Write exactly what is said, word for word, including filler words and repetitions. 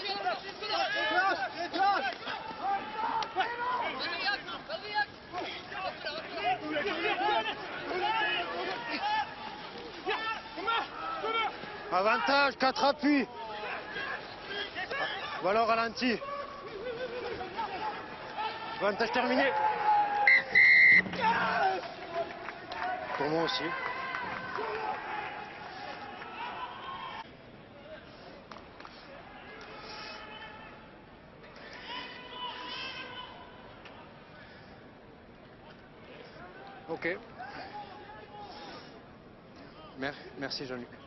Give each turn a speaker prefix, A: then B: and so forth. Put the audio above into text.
A: Avantage, quatre appuis. Voilà, au ralenti. Avantage terminé. Pour moi aussi. Ok. Merci Jean-Luc.